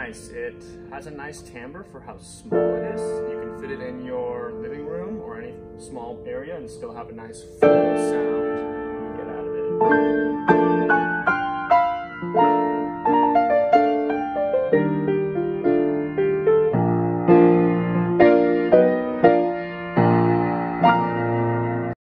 nice. It has a nice timbre for how small it is. You can fit it in your living room or any small area and still have a nice full sound you get out of it.